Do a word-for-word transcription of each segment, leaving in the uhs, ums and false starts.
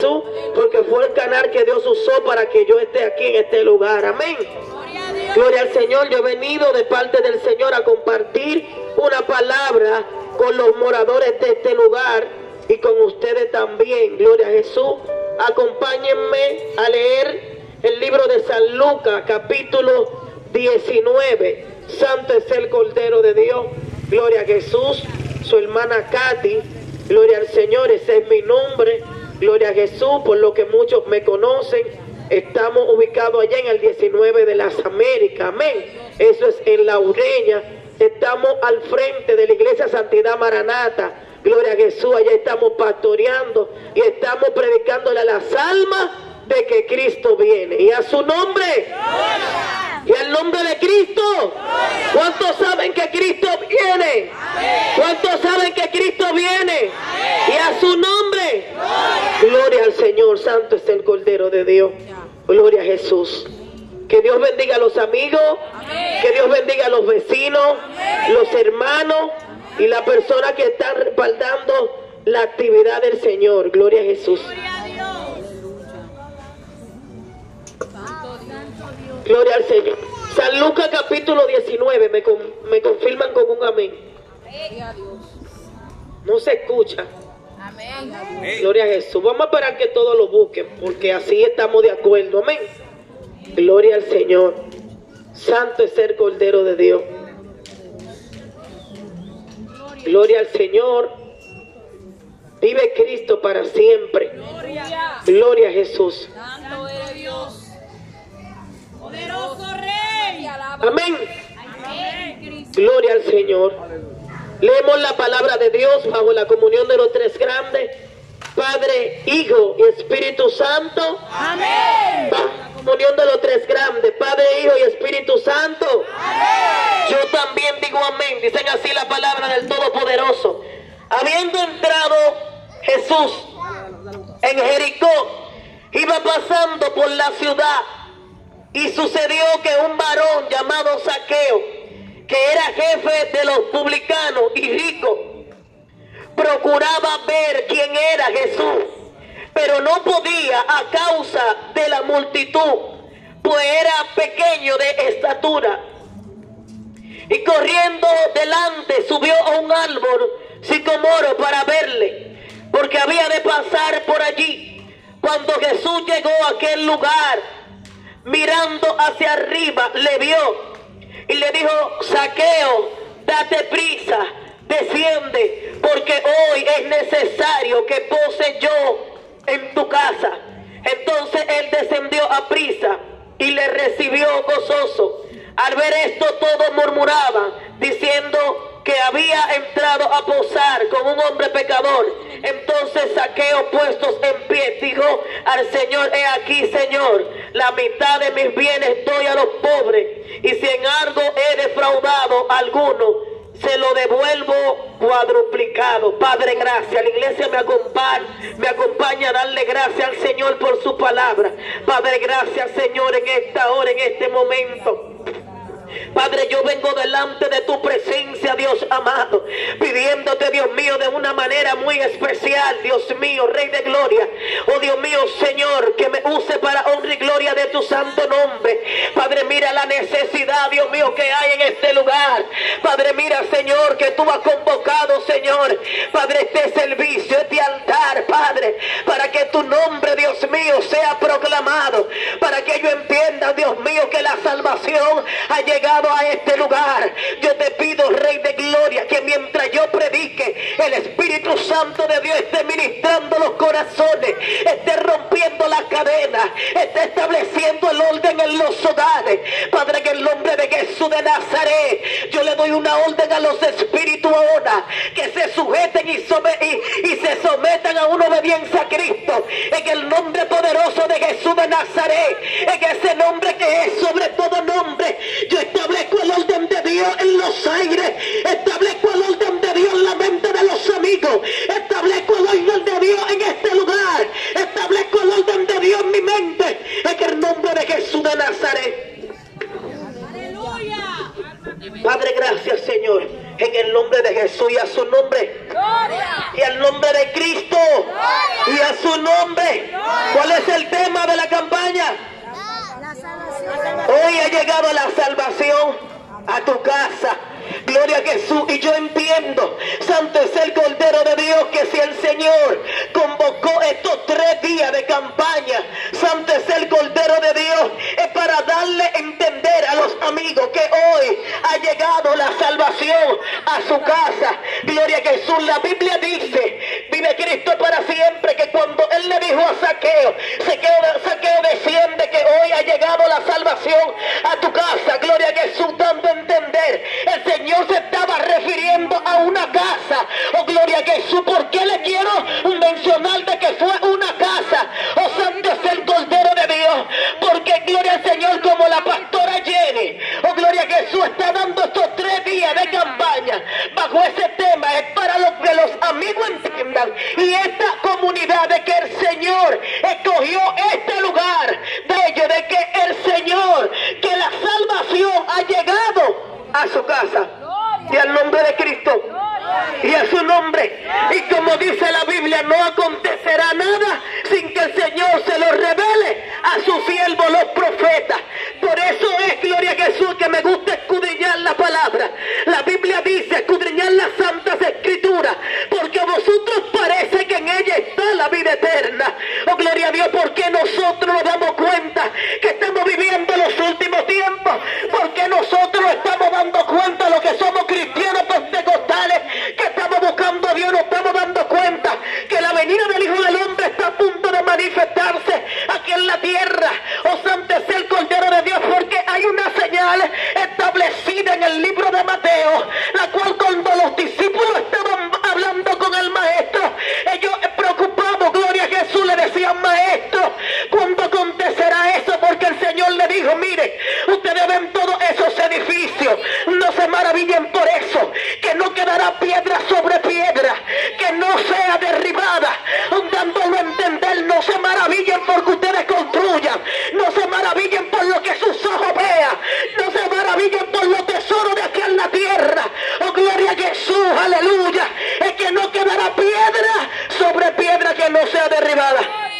porque fue el canal que Dios usó para que yo esté aquí en este lugar. Amén. Gloria al Señor. Yo he venido de parte del Señor a compartir una palabra con los moradores de este lugar y con ustedes también. Gloria a Jesús. Acompáñenme a leer el libro de San Lucas, capítulo diecinueve. Santo es el Cordero de Dios. Gloria a Jesús. Su hermana Katy. Gloria al Señor. Ese es mi nombre. Gloria a Jesús, por lo que muchos me conocen. Estamos ubicados allá en el diecinueve de las Américas. Amén. Eso es en La Ureña. Estamos al frente de la iglesia Santidad Maranata. Gloria a Jesús. Allá estamos pastoreando y estamos predicándole a las almas de que Cristo viene. Y a su nombre. ¡Gloria! Y al nombre de Cristo. ¿Cuántos saben que Cristo viene? ¿Cuántos saben que Cristo viene? Y a su nombre. Gloria al Señor. Santo es el Cordero de Dios. Gloria a Jesús. Que Dios bendiga a los amigos. Que Dios bendiga a los vecinos, los hermanos y la persona que está respaldando la actividad del Señor. Gloria a Jesús. Gloria al Señor. San Lucas capítulo diecinueve. Me, con, me confirman con un amén. No se escucha. Amén. Gloria a Jesús. Vamos a esperar que todos lo busquen, porque así estamos de acuerdo. Amén. Gloria al Señor. Santo es el Cordero de Dios. Gloria al Señor. Vive Cristo para siempre. Gloria a Jesús. Santo eres Dios. Poderoso Rey. Amén. Gloria al Señor. Leemos la palabra de Dios bajo la comunión de los tres grandes, Padre, Hijo y Espíritu Santo. Amén. Bajo la comunión de los tres grandes, Padre, Hijo y Espíritu Santo. Amén. Yo también digo amén. Dicen así la palabra del Todopoderoso. Habiendo entrado Jesús en Jericó, iba pasando por la ciudad, y sucedió que un varón llamado Zaqueo, que era jefe de los publicanos y rico, procuraba ver quién era Jesús, pero no podía a causa de la multitud, pues era pequeño de estatura. Y corriendo delante subió a un árbol sicomoro para verle, porque había de pasar por allí. Cuando Jesús llegó a aquel lugar, mirando hacia arriba, le vio y le dijo: Zaqueo, date prisa, desciende, porque hoy es necesario que pose yo en tu casa. Entonces él descendió a prisa y le recibió gozoso. Al ver esto, todos murmuraban, diciendo que había entrado a posar con un hombre pecador. Entonces Zaqueo, puestos en pie, dijo al Señor: he aquí, Señor, la mitad de mis bienes doy a los pobres, y si en algo he defraudado a alguno, se lo devuelvo cuadruplicado. Padre, gracias. La iglesia me acompaña, me acompaña a darle gracias al Señor por su palabra. Padre, gracias, Señor, en esta hora, en este momento. Padre, yo vengo delante de tu presencia, Dios amado, pidiéndote, Dios mío, de una manera muy especial, Dios mío, Rey de gloria. Oh Dios mío, Señor, que me use para honra y gloria de tu santo nombre. Padre, mira la necesidad, Dios mío, que hay en este lugar. Padre, mira, Señor, que tú has convocado, Señor, Padre, este servicio, este altar, Padre, para que tu nombre, Dios mío, sea proclamado, para que yo entienda, Dios mío, que la salvación ha llegado a este lugar. Yo te pido, Rey de gloria, que mientras yo predique, el Espíritu Santo de Dios esté ministrando los corazones, esté rompiendo las cadenas, esté estableciendo el orden en los hogares. Padre, en el nombre de Jesús de Nazaret, yo le doy una orden a los espíritus ahora, que se sujeten y, y, y se sometan a una obediencia a Cristo, en el nombre poderoso de Jesús de Nazaret, en ese nombre que es sobre todo nombre. Yo establezco el orden de Dios en los aires, establezco el orden de Dios en la mente de los amigos, establezco el orden de Dios en este lugar, establezco el orden de Dios en mi mente, en el nombre de Jesús de Nazaret. Aleluya. Padre, gracias, Señor, en el nombre de Jesús y a su nombre. Gloria. Y al nombre de Cristo. Gloria. Y a su nombre. nombre. ¿Cuál es el tema de la campaña? Hoy ha llegado la salvación a tu casa. Gloria a Jesús. Y yo entiendo, santo es el Cordero de Dios, que si el Señor convocó estos tres días de campaña, santo es el Cordero de Dios, es para darle a entender a los amigos que hoy ha llegado la salvación a su casa. Gloria a Jesús. La Biblia dice, vive Cristo para siempre, que cuando Él le dijo a Zaqueo, Zaqueo, Zaqueo desciende, que hoy ha llegado la salvación a tu casa. Gloria a Jesús, dando a entender, el Señor se estaba refiriendo a una casa. Oh, gloria a Jesús. ¿Por qué le quiero mencionar de que fue una casa? Oh, santo es el Cordero de Dios. Porque, gloria al Señor, como la pastora Jenny, oh, gloria a Jesús, está dando estos tres días de campaña bajo ese tema. Es para los que los amigos entiendan, y esta comunidad, de que el Señor escogió este lugar, de ello, de que el Señor, que la salvación ha llegado a su casa. Y al nombre de Cristo y a su nombre. Y como dice la Biblia, no acontecerá nada sin que el Señor se lo revele a sus siervos, los profetas. Por eso es, gloria a Jesús, que me gusta escudriñar la palabra. La Biblia dice, escudriñar las santas escrituras, porque a vosotros parece que en ella está la vida eterna. Oh, gloria a Dios. Porque nosotros nos damos cuenta que estamos viviendo los últimos tiempos, porque nosotros estamos dando cuenta de lo que somos cristianos pentecostales, que estamos buscando a Dios. Nos estamos dando cuenta que la venida del Hijo del Hombre está a punto de manifestarse aquí en la tierra. Oh, santo es el Cordero de Dios, porque hay una señal establecida en el libro de Mateo, la cual cuando los discípulos estaban hablando con el maestro, ellos preocupados, gloria a Jesús, le decían: maestro, ¿cuándo acontecerá eso? Porque el Señor le dijo: mire, ustedes ven todos esos edificios, no se maravillen por eso, que no quedará piedra sobre piedra, que no sea derribada, dándolo a entender. No se maravillen porque ustedes construyan, no se maravillen por lo que sus ojos vean, no se maravillen por los tesoros de aquí en la tierra. Oh, gloria a Jesús, aleluya. Es que no quedará piedra sobre piedra que no sea derribada.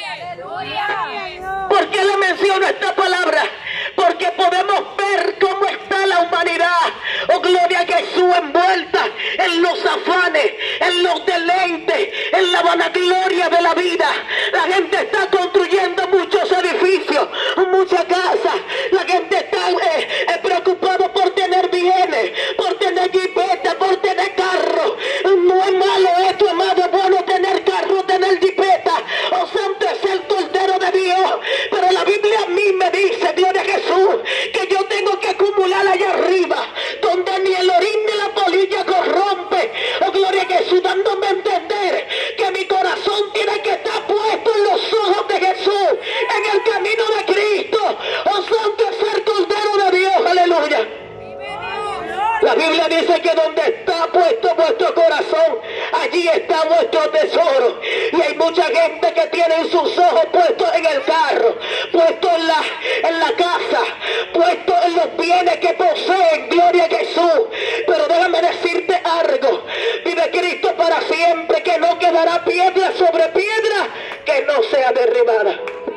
¿Por qué le menciono esta palabra? Porque podemos ver cómo está la humanidad, oh, gloria a Jesús, envuelta en los afanes, en los deleites, en la vanagloria de la vida. La gente está construyendo muchos edificios, muchas casas. La gente está eh, eh, preocupada por tener bienes, por tener jipetas, por tener carros. No es malo esto, amado, es bueno tener carro, tener jipeta. Oh, santo es el Cordero de Dios. Pero la Biblia a mí me dice, gloria a Jesús, que yo tengo que acumular allá arriba, donde ni el orín ni la polilla corrompe. Oh, gloria a Jesús, dándome a entender que mi corazón tiene que estar puesto en los ojos de Jesús, en el camino de Cristo. Oh, santo es el Cordero de Dios, aleluya. La Biblia dice que donde está puesto vuestro corazón, allí está vuestro tesoro. Y hay mucha gente que tiene sus ojos puestos en el carro, puestos en la, en la casa, puestos en los bienes que poseen, gloria a Jesús. Pero déjame decirte algo, vive Cristo para siempre, que no quedará piedra sobre piedra que no sea derribada.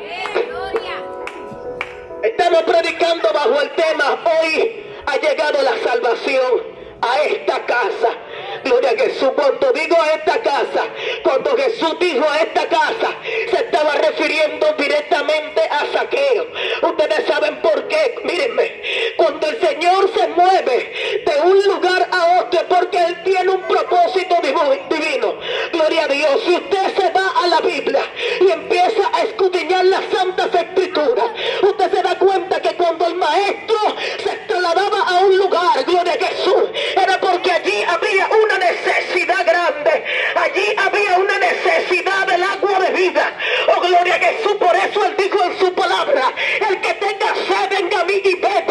Estamos predicando bajo el tema: hoy ha llegado la salvación a esta casa. Gloria a Jesús. Cuando digo a esta casa, cuando Jesús dijo a esta casa, se estaba refiriendo directamente a Zaqueo. Ustedes saben por qué. Mírenme, cuando el Señor se mueve de un lugar a otro, porque Él tiene un propósito divino. Gloria a Dios. Si usted se va a la Biblia y empieza a escudriñar las santas escrituras, usted se da cuenta que cuando el maestro se trasladaba a un lugar, gloria a Jesús, era porque allí había una necesidad grande, allí había una necesidad del agua de vida. Oh, gloria a Jesús. Por eso Él dijo en su palabra: el que tenga sed, venga a mí y beba.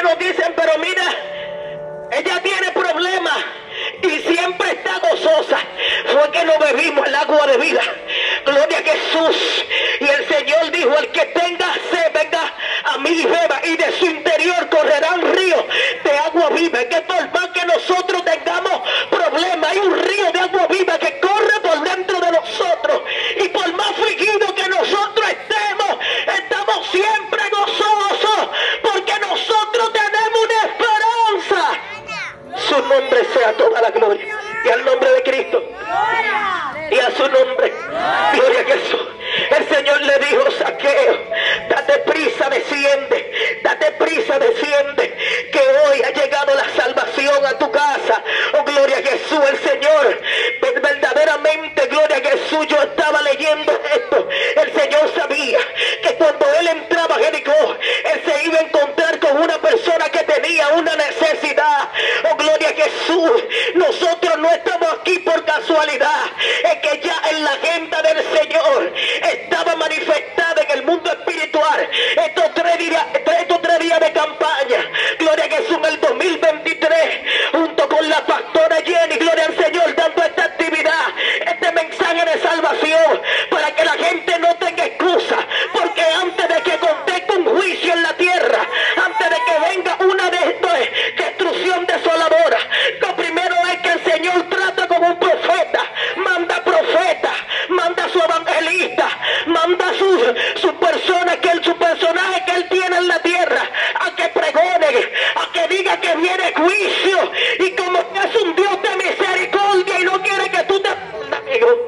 nos dicen, pero mira, ella tiene problemas y siempre está gozosa. Fue que no bebimos el agua de vida. Gloria a Jesús. Y el Señor dijo, el que tenga sed, venga a mí y beba, y de su interior correrán ríos de agua viva. Que por más que nosotros tengamos problemas, hay un río de agua viva que corre por dentro de nosotros. Y por más afligidos que nosotros estemos, estamos siempre gozosos, porque nosotros tenemos una esperanza. Su nombre sea toda la gloria. Y al nombre de Cristo. Y a su nombre. Gloria a Jesús. El Señor le dijo, Zaqueo, date prisa, desciende. Date prisa, desciende. Que hoy ha llegado la salvación a tu casa. Oh, gloria a Jesús. El Señor, verdaderamente, gloria a Jesús. Yo estaba leyendo esto. El Señor sabía que cuando Él entraba a Jericó, Él se iba a encontrar con una persona que tenía una necesidad. Oh, gloria a Jesús. Nosotros no estamos aquí por casualidad. Es que ya en la agenda del Señor estaba manifestada en el mundo espiritual estos tres días, estos tres días de campaña. Gloria a Jesús, en el dos mil veintitrés, junto con la pastora Jenny, gloria al Señor, dando esta actividad, este mensaje de salvación, para que la gente no tenga excusa, porque antes de que conteste un juicio en la tierra, antes de que venga una de, de destrucción desoladora, lo primero es que el Señor trata con un profeta, manda profeta, manda su evangelista, manda su, su persona, que él, su personaje que él tiene en la tierra, a que pregone, a que diga que viene juicio, y como es un Dios de misericordia y no quiere que tú te amigo,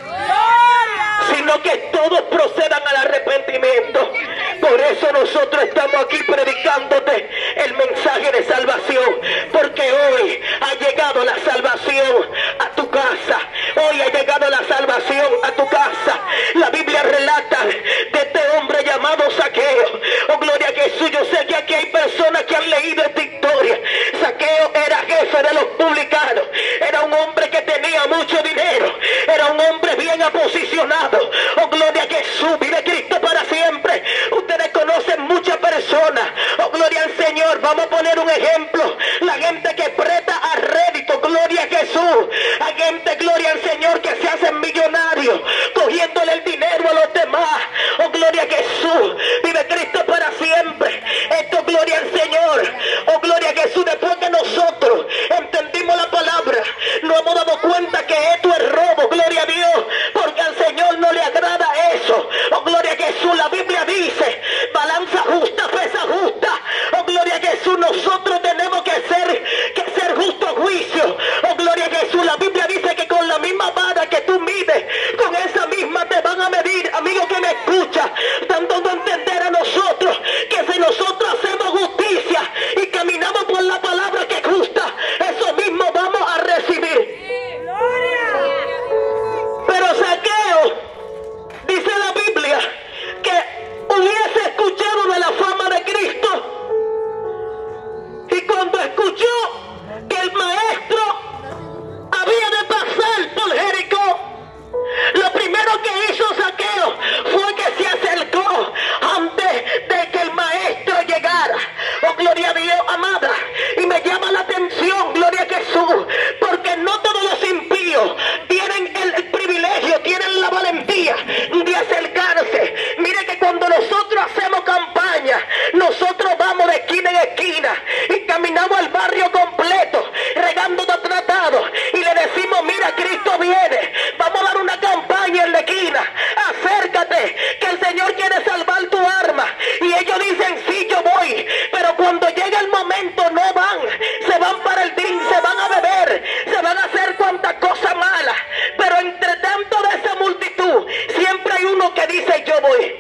sino que todos procedan al arrepentimiento. Por eso nosotros estamos aquí predicándote el mensaje de salvación, porque hoy ha llegado la salvación a tu casa. Hoy ha llegado la salvación a tu casa. La Biblia relata de este hombre llamado Zaqueo. Oh, gloria a Jesús. Yo sé que aquí hay personas que han leído esta historia. Zaqueo era jefe de los publicanos. Era un hombre que tenía mucho dinero. Era un hombre bien aposicionado. Oh, gloria a Jesús. Vive Cristo para siempre. Ustedes conocen muchas personas. Oh, gloria al Señor. Vamos a poner un ejemplo. La gente que presta a rédito. Gloria a Jesús. Hay gente, gloria al Señor, que se hacen millonarios cogiéndole el dinero a los demás. Oh, gloria a Jesús. Vive Cristo para siempre. Esto, gloria al Señor. Oh, gloria a Jesús. Después que nosotros entendimos la palabra, nos hemos dado cuenta que esto es robo. Gloria a Dios. Porque al Señor no le agrada eso. Oh, gloria a Jesús. La Biblia dice, balanza justa, pesa justa. Oh, gloria a Jesús. Nosotros tenemos que ser, que ser justo juicio. Oh, gloria a Jesús. La Biblia dice que con la misma vara que tú mides, con esa misma te van a medir. Amigo que me escucha, dando a entender a nosotros que si nosotros hacemos justicia y caminamos por la palabra que es justa, eso mismo vamos a recibir. Pero Zaqueo, dice la Biblia, que hubiese escuchado de la fama de Cristo, y cuando escuchó que el maestro había de pasar por Jericó, lo primero que hizo Zaqueo fue que se acercó antes de que el maestro llegara. Oh, gloria a Dios, amada. Y me llama la atención, gloria a Jesús, porque no todos los impíos tienen el, el privilegio, tienen la valentía de acercarse. Mire que cuando nosotros hacemos campaña, nosotros vamos de esquina en esquina y caminamos el barrio completo, regando de tratados, y le decimos, mira, Cristo viene, vamos a dar una campaña en la esquina, acércate, que el Señor quiere salvar tu alma. Y ellos dicen, sí, yo voy, pero cuando llega el momento no van, se van para el drink, se van a beber, se van a hacer cuantas cosas malas. Pero entre tanto de esa multitud, siempre hay uno que dice, yo voy.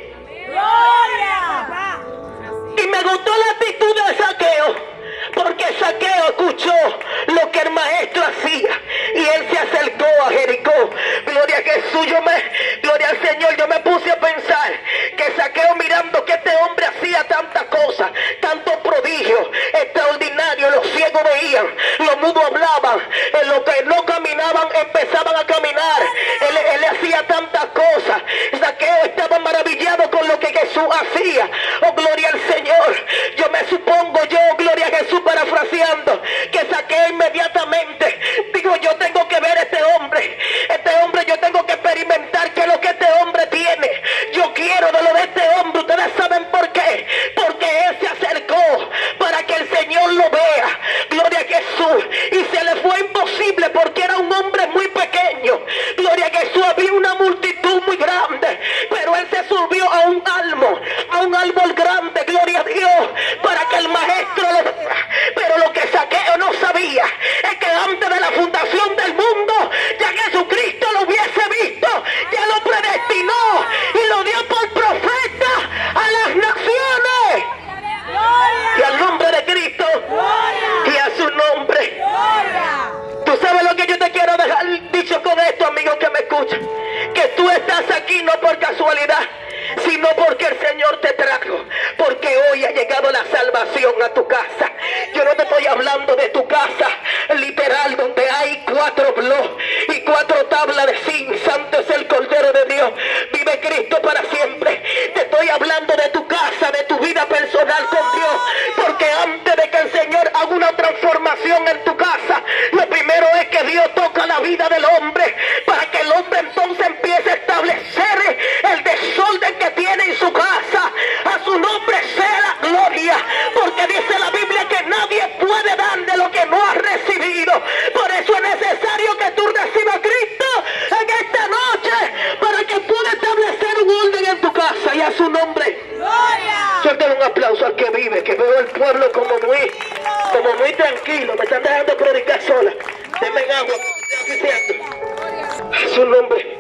Y me gustó la actitud de Zaqueo, porque Zaqueo escuchó lo que el maestro hacía y él se acercó a Jericó. Gloria a Jesús. Yo me, gloria al Señor, yo me puse a pensar que Zaqueo, mirando que este hombre hacía tantas cosas, tantos prodigios extraordinarios, los ciegos veían, los mudos hablaban, en los que no caminaban empezaban a caminar, él, él hacía tantas cosas. Zaqueo estaba maravillado con lo que Jesús hacía. Oh, gloria al Señor. Yo me supongo yo, gloria hablando de tu casa, de tu vida personal con Dios. Porque antes de que el Señor haga una transformación en tu casa, lo primero es que Dios toca la vida del hombre, para que el hombre entonces empiece a establecer el desorden que tiene en su casa. A su nombre sea la gloria, porque dice la Biblia que nadie puede dar de lo que no ha recibido. Por eso es necesario que tú recibas a Cristo en esta noche, para que pueda establecer un orden en tu casa. Y a su nombre, ¡Gloria! suelten un aplauso al que vive, que veo el pueblo como muy, como muy tranquilo. Me están dejando predicar sola. Denme agua, estoy diciendo. A su nombre.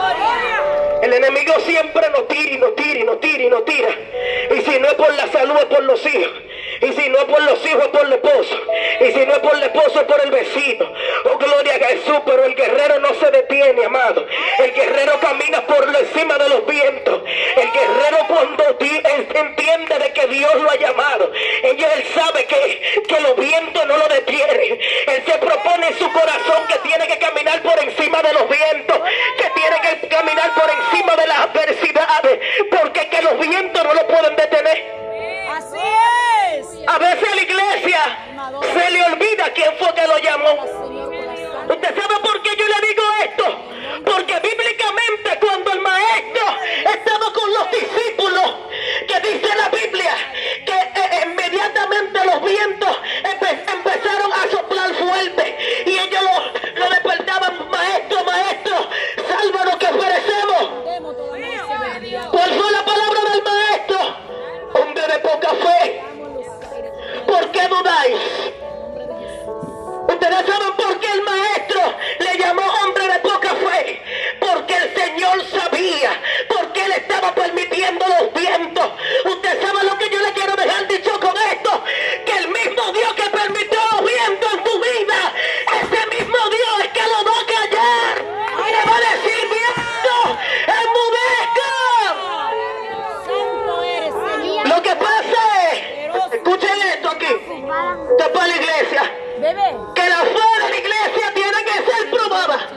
El enemigo siempre nos tira y nos tira y nos tira y nos tira. Y si no es por la salud, es por los hijos. Y si no es por los hijos, es por el esposo. Y si no es por el esposo, es por el vecino. Oh, gloria a Jesús. Pero el guerrero no se detiene, amado. El guerrero camina por encima de los vientos. El guerrero, cuando él entiende de que Dios lo ha llamado, ella, él sabe que, que los vientos no lo detienen. Él se propone en su corazón que tiene que caminar por encima de los vientos, que tiene que caminar por encima de las adversidades, porque que los vientos no lo pueden detener. Así es. A veces a la iglesia se le olvida quién fue que lo llamó. ¿Usted sabe por qué yo le digo esto? Porque bíblicamente, cuando el maestro estaba con los discípulos, que dice la Biblia que eh, inmediatamente los vientos empe empezaron a soplar fuerte, y ellos lo, lo despertaban: maestro, maestro, sálvanos que perecemos. ¿Cuál fue la palabra del maestro? Hombre de poca fe, ¿por qué dudáis? Ustedes saben por qué el maestro le llamó hombre de poca fe. Porque el Señor sabía, porque él estaba permitiendo los vientos. Usted sabe lo que yo le quiero dejar dicho con esto: que el mismo Dios que permitió los vientos en tu vida, ese mismo Dios es que lo va a callar y le va a decir: viento, enmudezca. Lo que pasa es, escuchen esto aquí, esto es para la iglesia, Bebé. que la fe de la iglesia tiene que ser probada.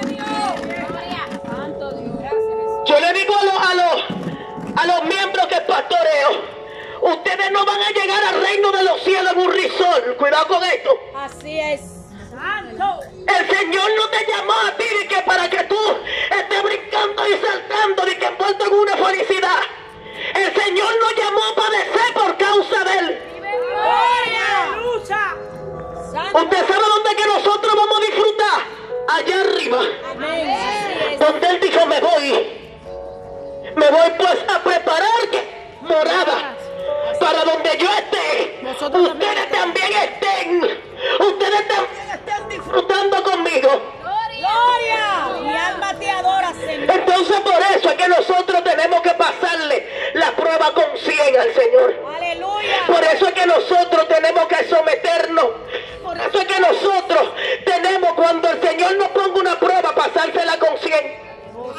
Yo le digo a los, a los, a los miembros que pastoreo: ustedes no van a llegar al reino de los cielos en un risol. Cuidado con esto. Así es. Santo. El Señor no te llamó a ti de que para que tú estés brincando y saltando, de que envuelto en una felicidad. El Señor nos llamó a padecer por causa de Él. ¡Gloria! ¡Lucha! ¿Usted sabe dónde que nosotros vamos a disfrutar? Allá arriba. Amén. Así es. Donde Él dijo: me voy. Me voy pues a preparar que morada para donde yo esté. Nosotros Ustedes también estén. Ustedes también estén disfrutando conmigo. ¡Gloria! Mi alma te adora, Señor. Entonces por eso es que nosotros tenemos que pasarle la prueba con cien al Señor. Aleluya. Por eso es que nosotros tenemos que someternos. Por eso es que nosotros tenemos, cuando el Señor nos ponga una prueba, pasársela con cien.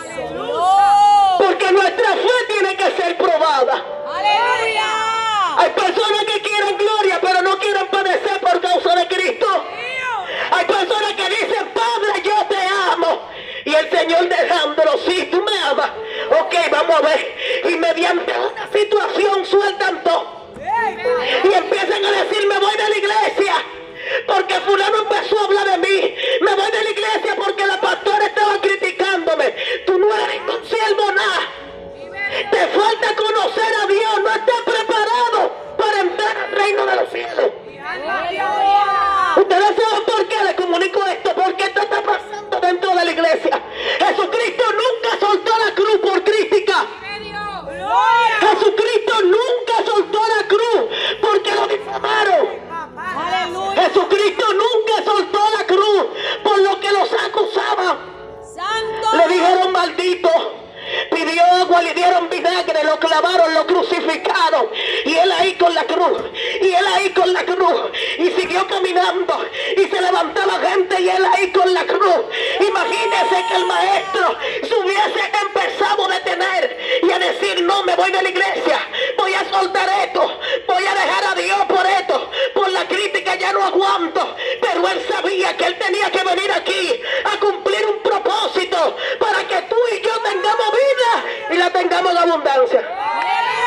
Porque nuestra fe tiene que ser probada. ¡Aleluya! Hay personas que quieren gloria, pero no quieren padecer por causa de Cristo. Hay personas que dicen: Padre, yo te amo. Y el Señor dejándolo: sí, tú me amas. Ok, vamos a ver. Y mediante una situación sueltan todo. Y empiezan a decir: me voy de la iglesia porque fulano empezó a hablar de mí. Me voy de la iglesia porque la pastora estaba criticándome. Tú no eres ningún siervo, nada. Te falta conocer a Dios. No estás preparado para entrar al reino de los cielos. Ustedes saben por qué les comunico esto, porque esto está pasando dentro de la iglesia. Jesucristo nunca soltó la cruz por crítica. Jesucristo nunca soltó la cruz porque lo difamaron. ¡Aleluya! Jesucristo nunca soltó la cruz por lo que los acusaban. ¡Santo! Le dijeron: maldito. Pidió agua, le dieron vinagre, lo clavaron, lo crucificaron. Y él ahí con la cruz. Y él ahí con la cruz. Y siguió caminando. Y se levantaba gente y él ahí con la cruz. Imagínese que el maestro se hubiese empezado a detener y a decir: no, me voy de la iglesia. Voy a soltar esto. Voy a dejar a Dios por esto. Por la crítica ya no aguanto. Pero él sabía que él tenía que venir aquí a cumplir un propósito para que tú y yo tengamos vida y la tengamos en abundancia.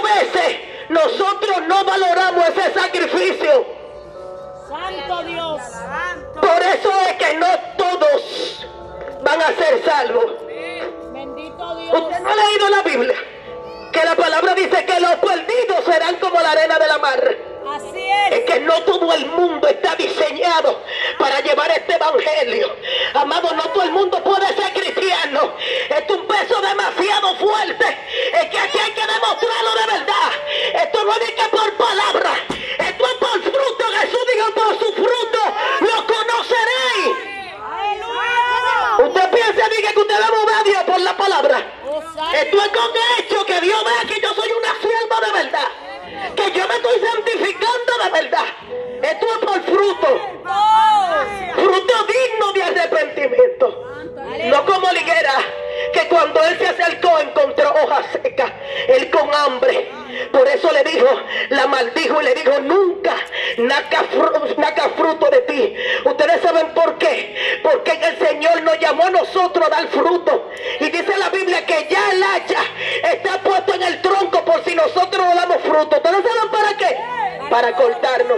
veces nosotros no valoramos ese sacrificio. Santo Dios. Por eso es que no todos van a ser salvos. Bendito Dios. Usted no ha leído la Biblia, que la palabra dice que los perdidos serán como la arena de la mar. Así es. Es que no todo el mundo está diseñado para llevar este evangelio. Amado, no todo el mundo puede ser cristiano. Es un peso demasiado fuerte. Es que aquí hay que demostrarlo de verdad. Esto no es ni que por palabras. Esto es por fruto. Jesús dijo, por su fruto lo conoceréis. Aleluya. Usted piensa, diga que usted va a mover a Dios por la palabra. Oh, santo. Esto es con hecho, que Dios vea que yo soy una sierva de verdad. Que yo me estoy santificando de verdad. Esto es por fruto. Fruto digno de arrepentimiento. No como la higuera, que cuando él se acercó encontró hojas secas. Él con hambre. Por eso le dijo, la maldijo y le dijo, nunca naca, fru naca fruto de ti. Ustedes saben por qué. Porque el Señor nos llamó a nosotros a dar fruto. Y dice la Biblia que ya el hacha está puesto en el tronco por si nosotros no damos fruto. ¿Ustedes saben para qué? Para cortarnos.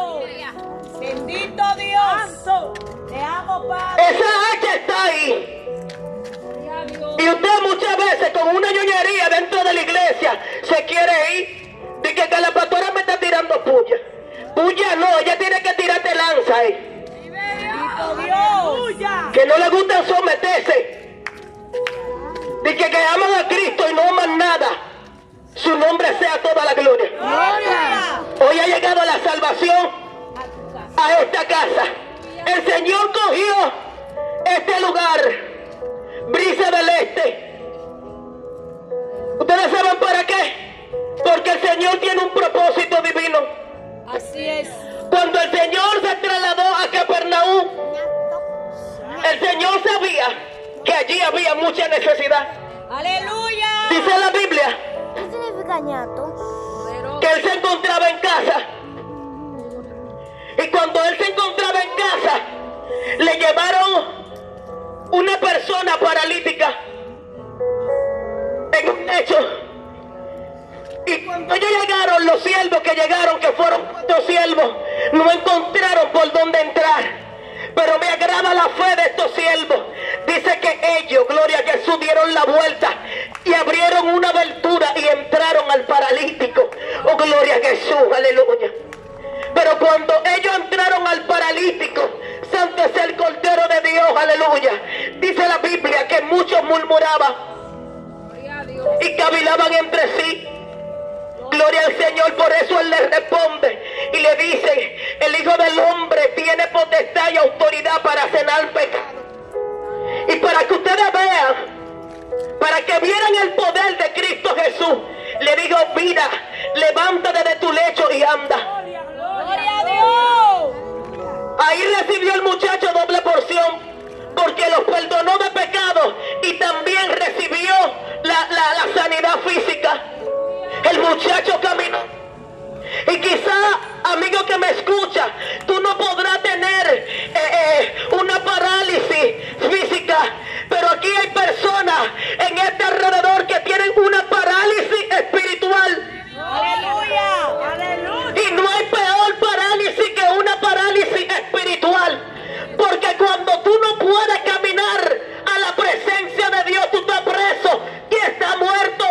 Bendito Dios. Te amo, Padre. Esa hacha está ahí. Y usted muchas veces con una ñoñería dentro de la iglesia se quiere ir. Dice que la pastora me está tirando puya. Puya no, ella tiene que tirarte lanza ahí. Bendito Dios. Que no le gusta someterse. Dice que aman a Cristo y no aman nada. Su nombre sea toda la gloria. Gloria. Hoy ha llegado la salvación a esta casa. El Señor cogió este lugar, Brisa del Este. ¿Ustedes saben para qué? Porque el Señor tiene un propósito divino. Así es. Cuando el Señor se trasladó a Capernaum, el Señor sabía que allí había mucha necesidad. Aleluya. Dice la Biblia ¿Qué significa ñato? que él se encontraba en casa. Y cuando él se encontraba en casa, le llevaron una persona paralítica en un lecho. Y cuando ellos llegaron, los siervos que llegaron, que fueron cuatro siervos, no encontraron por dónde entrar. Pero me agrada la fe de estos siervos. Dice que ellos, gloria a Jesús, dieron la vuelta y abrieron una abertura y entraron al paralítico. Oh, gloria a Jesús, aleluya. Pero cuando ellos entraron al paralítico, santo es el Cordero de Dios, aleluya. Dice la Biblia que muchos murmuraban y cavilaban entre sí. Gloria al Señor, por eso Él le responde y le dice, el Hijo del Hombre tiene potestad y autoridad para cenar pecado. Y para que ustedes vean, para que vieran el poder de Cristo Jesús, le digo, mira, levántate de tu lecho y anda. Gloria a Dios. Ahí recibió el muchacho doble porción, porque los perdonó de pecado y también recibió la, la, la sanidad física. El muchacho caminó. Y quizá, amigo que me escucha, tú no podrás tener eh, eh, una parálisis física, pero aquí hay personas en este alrededor que tienen una parálisis espiritual. Aleluya. Aleluya. Y no hay peor parálisis que una parálisis espiritual. Porque cuando tú no puedes caminar a la presencia de Dios, tú estás preso y estás muerto.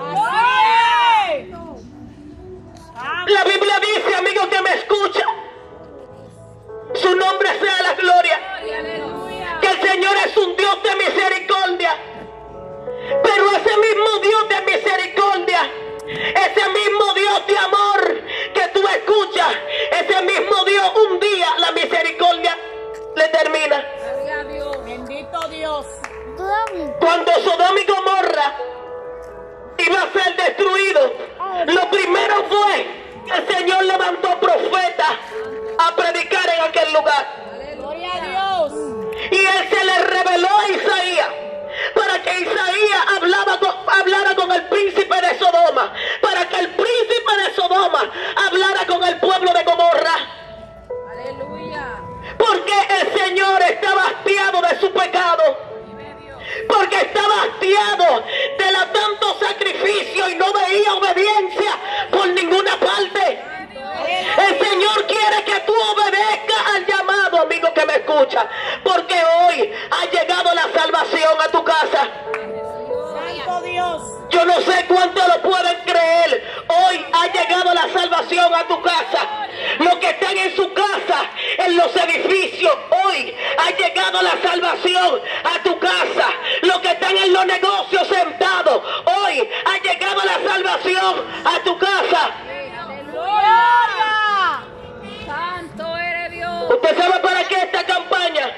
La Biblia dice, amigo que me escucha, su nombre sea la gloria, que el Señor es un Dios de misericordia. Pero ese mismo Dios de misericordia, ese mismo Dios de amor que tú escuchas, ese mismo Dios, un día la misericordia le termina. Bendito Dios. Cuando Sodoma y Gomorra iba a ser destruido, lo primero fue que el Señor levantó profetas a predicar en aquel lugar. Gloria a Dios. Y él se le reveló a Isaías para que Isaías hablaba con, hablara con el príncipe de Sodoma, para que el príncipe de Sodoma hablara con el pueblo de Gomorra. Aleluya. Porque el Señor estaba hastiado de su pecado, porque estaba hastiado de la tanto sacrificio y no veía obediencia por ninguna parte. El Señor quiere que tú obedezcas al llamado, amigo que me escucha, porque hoy ha llegado la salvación a tu casa. Santo Dios. Yo no sé cuánto lo pueden creer. Hoy ha llegado la salvación a tu casa. Los que están en su casa, en los edificios, hoy ha llegado la salvación a tu casa. Los que están en los negocios sentados, hoy ha llegado la salvación a tu casa. Gloria. Santo eres Dios. ¿Usted sabe para qué esta campaña?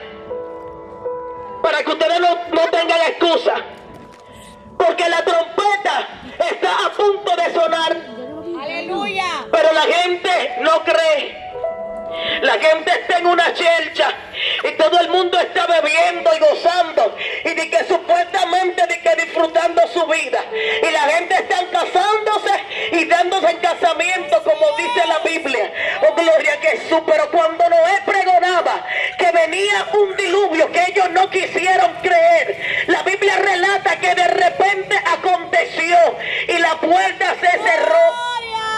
Para que ustedes no, no tengan excusa. Porque la trompeta está a punto de sonar. Aleluya. Pero la gente no cree. La gente está en una chelcha y todo el mundo está bebiendo y gozando y de que supuestamente de que disfrutando su vida, y la gente está casándose y dándose en casamiento como dice la Biblia. Oh, gloria a Jesús. Pero cuando Noé pregonaba que venía un diluvio que ellos no quisieron creer, la Biblia relata que de repente aconteció y la puerta se cerró.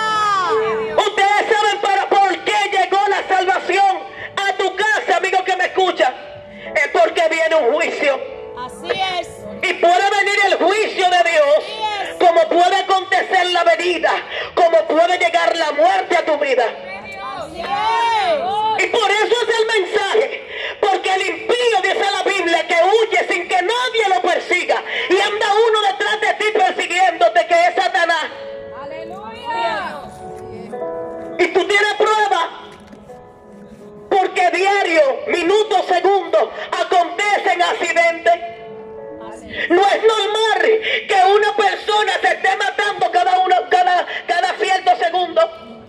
Ustedes saben para por qué llegó la salvación a tu casa, amigo que me escucha. Es porque viene un juicio. Así es. Y puede venir el juicio de Dios, como puede acontecer la venida, como puede llegar la muerte a tu vida. Así es. Y por eso es el mensaje. Porque el impío, dice la Biblia, que huye sin que nadie lo persiga. Y anda uno detrás de ti persiguiéndote, que es Satanás. Aleluya. Y tú tienes prueba. Porque diario, minuto, segundo, acontecen accidentes. No es normal que una persona se esté matando cada uno, cada, cada cierto segundo.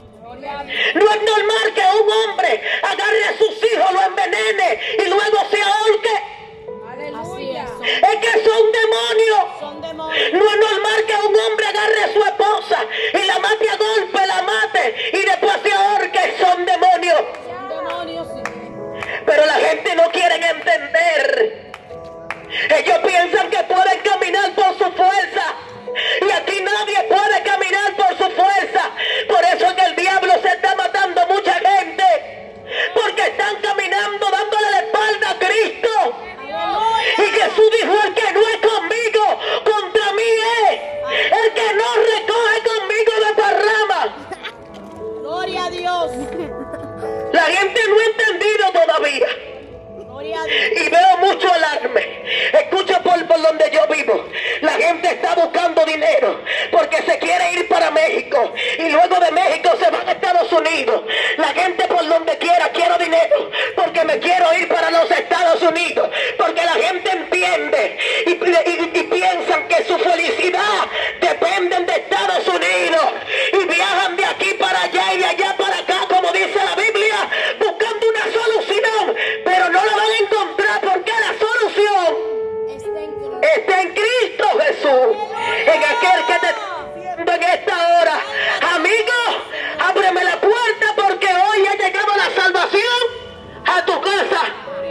No es normal que un hombre agarre a sus hijos, lo envenene y luego se ahorque. Aleluya. Es que son demonios. Son demonios. No es normal que un hombre agarre a su esposa y la mate a golpe, la mate y después se ahorque. Son demonios. Son demonios. Pero la gente no quiere entender. Ellos piensan que pueden caminar por su fuerza. Y aquí nadie puede caminar por su fuerza. Por eso es que el diablo se está matando mucha gente. Porque están caminando dándole la espalda a Cristo. Y Jesús dijo: el que no es conmigo, contra mí es. El que no recoge conmigo de parrama. Gloria a Dios. La gente no ha entendido todavía. Gloria a Dios. Y veo mucho alarme. Escucha por, por donde yo vivo. La gente está buscando dinero porque se quiere ir para México. Y luego de México se van a Estados Unidos. La gente por donde quiera, quiero dinero porque me quiero ir para los Estados Unidos. Porque la gente entiende y, y, y piensan que su felicidad depende de Estados Unidos. Y viajan de aquí para allá y de allá para acá, como dice la Biblia, buscando una solución. Pero no la van a encontrar porque la solución está en Cristo Jesús, en aquel que te está viendo en esta hora. Amigo, ábreme la puerta porque hoy ha llegado la salvación a tu casa.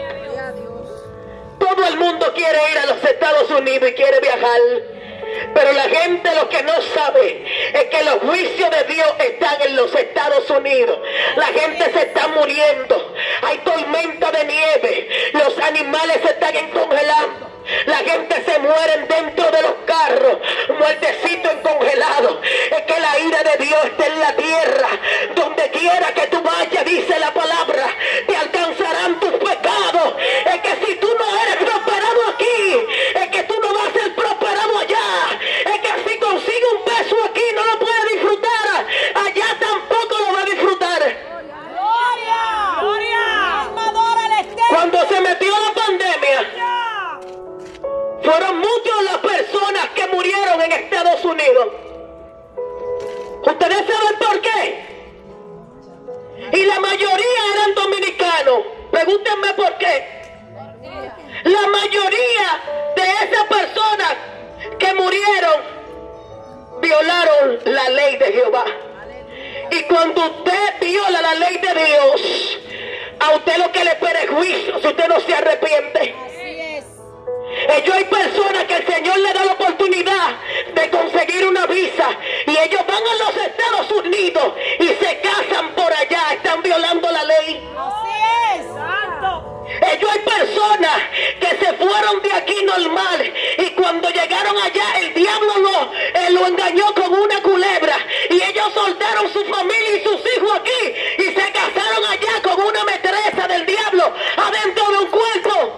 Todo el mundo quiere ir a los Estados Unidos y quiere viajar. Pero la gente lo que no sabe es que los juicios de Dios están en los Estados Unidos. La gente se está muriendo. Hay tormenta de nieve. Los animales se están congelando. La gente se muere dentro de los carros, muertecito en congelado. Es que la ira de Dios está en la tierra. Donde quiera que tú vayas, dice la palabra, te alcanzarán tus pecados. Es que si tú no eres prosperado aquí, es que tú no vas a ser prosperado allá. Es que si consigues un peso aquí, no lo puedes disfrutar. Allá tampoco lo va a disfrutar. Gloria. Gloria. Alma adora al Eterno. Cuando se metió la pandemia, fueron muchas las personas que murieron en Estados Unidos. ¿Ustedes saben por qué? Y la mayoría eran dominicanos. Pregúntenme por qué. La mayoría de esas personas que murieron violaron la ley de Jehová. Y cuando usted viola la ley de Dios, a usted lo que le espera es juicio si usted no se arrepiente. Ellos hay personas que el Señor le da la oportunidad de conseguir una visa dio con una culebra y ellos soltaron su familia y sus hijos aquí y se casaron allá con una metresa del diablo adentro de un cuerpo.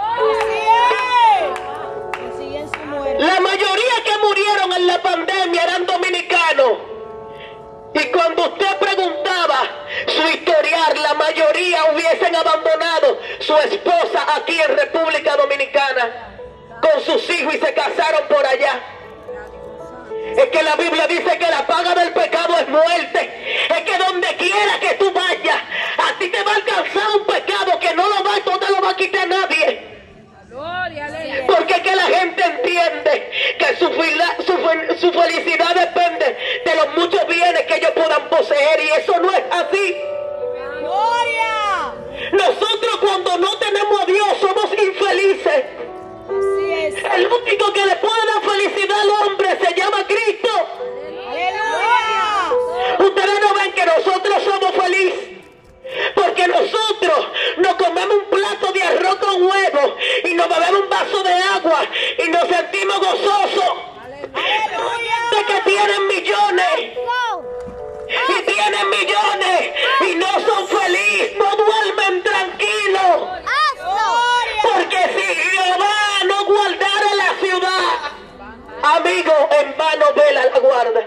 La mayoría que murieron en la pandemia eran dominicanos. Y cuando usted preguntaba su historial, la mayoría hubiesen abandonado su esposa aquí en República Dominicana con sus hijos y se casaron por allá. Es que la Biblia dice que la paga del pecado es muerte. Es que donde quiera que tú vayas, a ti te va a alcanzar un pecado que no lo va, no te lo va a quitar nadie. Porque es que la gente entiende que su, su, su felicidad depende de los muchos bienes que ellos puedan poseer, y eso no es así. ¡Gloria! Nosotros cuando no tenemos a Dios somos infelices. Así es. El único que le puede dar felicidad al hombre se llama Cristo. ¡Aleluya! Ustedes no ven que nosotros somos felices, porque nosotros nos comemos un plato de arroz con huevo y nos bebemos un vaso de agua y nos sentimos gozosos. ¡Aleluya! De que tienen millones y tienen millones y no son felices, no duermen tranquilos. Porque si Jehová no guardara la ciudad, amigo, en vano vela la guarda.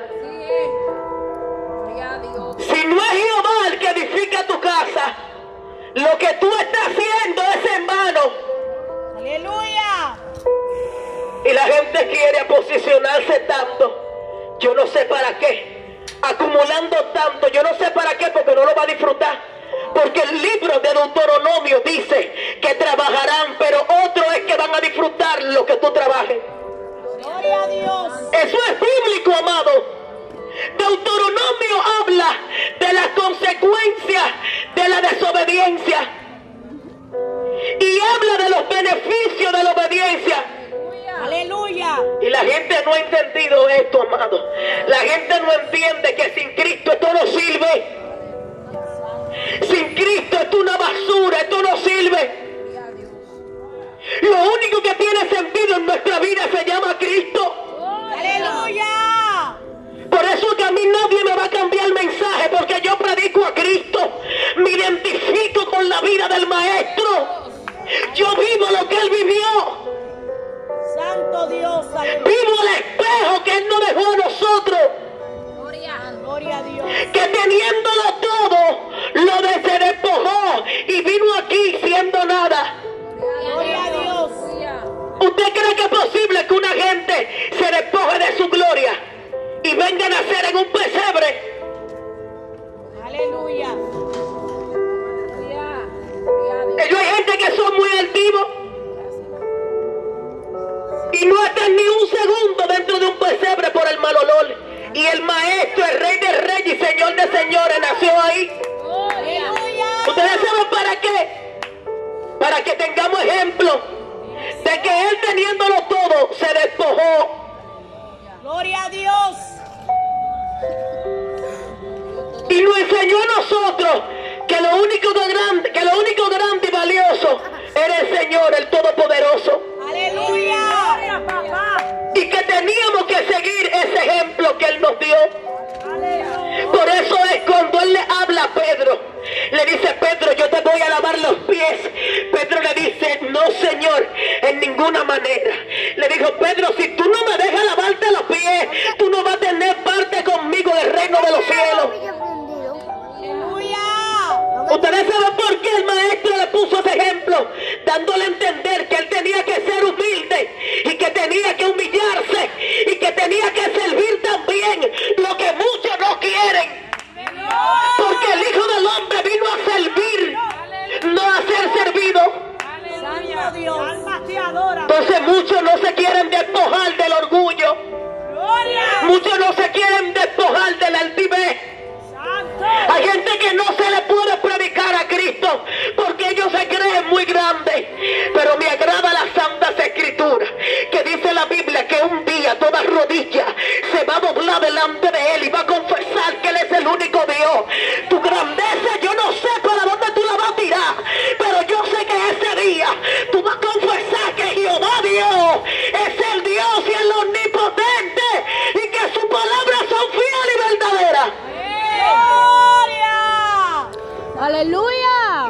Si no es Jehová el que edifica tu casa, lo que tú estás haciendo es en vano. ¡Aleluya! Y la gente quiere posicionarse tanto, yo no sé para qué, acumulando tanto, yo no sé para qué, porque no lo va a disfrutar. Porque el libro de Deuteronomio dice que trabajarán, pero otro es que van a disfrutar lo que tú trabajes. ¡Gloria a Dios! Eso es bíblico, amado. Deuteronomio habla de las consecuencias de la desobediencia y habla de los beneficios de la obediencia. ¡Aleluya! Y la gente no ha entendido esto, amado. La gente no entiende que sin Cristo esto no sirve. Sin Cristo esto es una basura, esto no sirve. Lo único que tiene sentido en nuestra vida se llama Cristo. ¡Aleluya! Por eso que a mí nadie me va a cambiar el mensaje, porque yo predico a Cristo. Me identifico con la vida del Maestro. Yo vivo lo que Él vivió. ¡Santo Dios! ¡Aleluya! Vivo el espejo que Él nos dejó a nosotros. ¡Gloria a Dios! Que teniéndolo todo, lo de se despojó y vino aquí siendo nada. ¡Gloria a Dios! ¿Usted cree que es posible que una gente se despoje de su gloria y venga a nacer en un pesebre? ¡Aleluya! Ellos hay gente que son muy altivos y no están ni un segundo dentro de un pesebre por el mal olor. Y el Maestro, el Rey de Reyes y Señor de Señores nació ahí. ¡Aleluya! ¿Ustedes saben para qué? Para que tengamos ejemplo de que Él, teniéndolo todo, se despojó. ¡Gloria a Dios! Y nos enseñó a nosotros que lo único de grande, que lo único grande y valioso era el Señor, el Todopoderoso. ¡Aleluya! ¡Papá! Y que teníamos que seguir ese ejemplo que Él nos dio. ¡Aleluya! Por eso es cuando Él le habla a Pedro, le dice: Pedro, yo te voy a lavar los pies. Pedro le dice: no, Señor, en ninguna manera. Le dijo: Pedro, si tú no me dejas lavarte los pies, tú no vas a tener parte conmigo del reino de los cielos. ¡Aleluya! Ustedes saben por qué el Maestro le puso ese ejemplo, dándole a entender que Él tenía que ser humilde y que tenía que humillarse y que tenía que servir también lo que muchos no quieren. Porque el Hijo del Hombre vino a servir, no a ser servido. ¡Santo Dios! ¡Alma te adora! Entonces muchos no se quieren despojar del orgullo, ¡Gloria! muchos no se quieren despojar del altivez. ¡Santo! Hay gente que no se le puede predicar a Cristo porque ellos se creen muy grandes. Pero me agrada las santas escrituras que dice la Biblia que un día toda rodilla se va a doblar delante de Él y va a confesar que Él es el único Dios. Tu grandeza yo no sé para dónde tú la vas a tirar, pero yo sé que ese día tú vas a confesar que Jehová Dios es el Dios y el omnipotente y que su palabra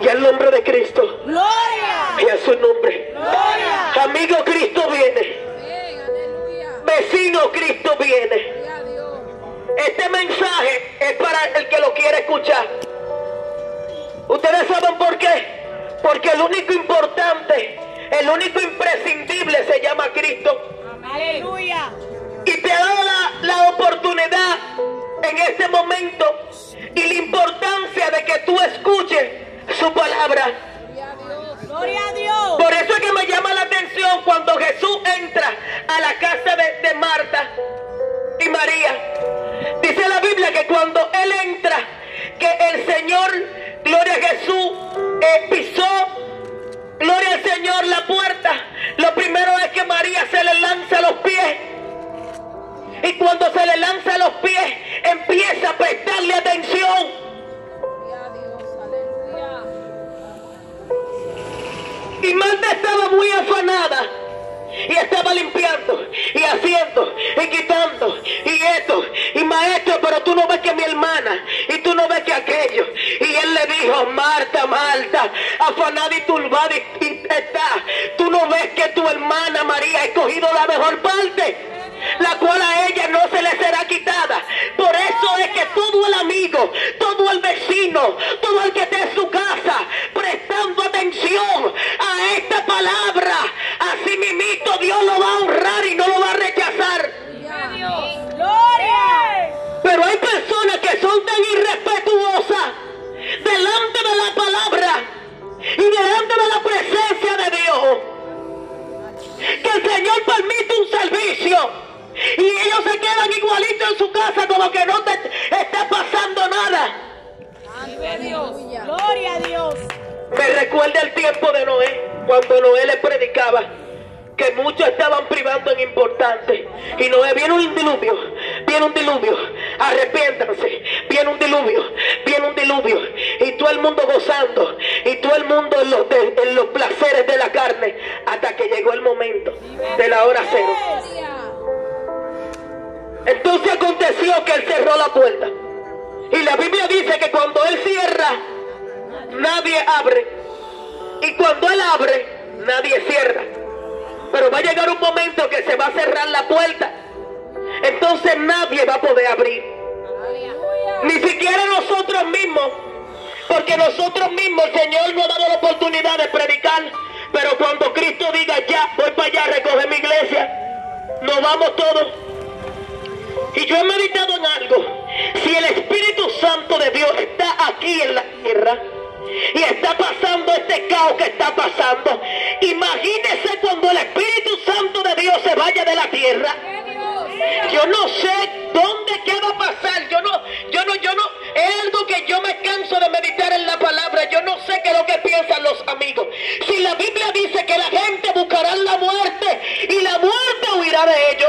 Y al nombre de Cristo. Gloria. Y a su nombre. Gloria. Amigo, Cristo viene. Amén. Aleluya. Vecino, Cristo viene. Gloria a Dios. Este mensaje es para el que lo quiere escuchar. ¿Ustedes saben por qué? Porque el único importante, el único imprescindible se llama Cristo. Aleluya. Y te da la, la oportunidad en este momento y la importancia de que tú escuches su palabra. Gloria a Dios. Gloria a Dios. Por eso es que me llama la atención cuando Jesús entra a la casa de, de Marta y María. Dice la Biblia que cuando Él entra, que el Señor, gloria a Jesús, eh, pisó, gloria al Señor, la puerta. Lo primero es que María se le lanza a los pies. Y cuando se le lanza a los pies, empieza a prestarle atención. Gloria a Dios. Aleluya. Y Marta estaba muy afanada. Y estaba limpiando, y haciendo, y quitando, y esto, y maestro, pero tú no ves que mi hermana, y tú no ves que aquello. Y él le dijo, Marta, Marta, afanada y turbada y, y está. Tú no ves que tu hermana María ha escogido la mejor parte, la cual a ella no se le será quitada. Por eso es que todo el amigo, todo el vecino, todo el que esté en su casa, prestando atención a esta palabra, así mismito Dios lo va a honrar y no lo va a rechazar. Gloria a Dios. Gloria. Pero hay personas que son tan irrespetuosas delante de la palabra y delante de la presencia de Dios, que el Señor permite un servicio y ellos se quedan igualitos en su casa como que no te está pasando nada. Gloria a Dios. Gloria a Dios. Me recuerda el tiempo de Noé, cuando Noé le predicaba que muchos estaban privando en importante. Y Noé, viene un diluvio, viene un diluvio, arrepiéntanse, viene un diluvio, viene un diluvio. Y todo el mundo gozando, y todo el mundo en los, de, en los placeres de la carne, hasta que llegó el momento de la hora cero. Gloria. Entonces aconteció que él cerró la puerta. Y la Biblia dice que cuando él cierra, nadie abre. Y cuando él abre, nadie cierra. Pero va a llegar un momento que se va a cerrar la puerta. Entonces nadie va a poder abrir. Aleluya. Ni siquiera nosotros mismos. Porque nosotros mismos, el Señor nos ha dado la oportunidad de predicar. Pero cuando Cristo diga, ya, voy para allá a recoger mi iglesia, nos vamos todos. Y yo he meditado en algo. Si el Espíritu Santo de Dios está aquí en la tierra y está pasando este caos que está pasando, imagínese cuando el Espíritu Santo de Dios se vaya de la tierra. Yo no sé dónde, qué va a pasar. Yo no, yo no, yo no. Es algo que yo me canso de meditar en la palabra. Yo no sé qué es lo que piensan los amigos. Si la Biblia dice que la gente buscará la muerte y la muerte huirá de ellos.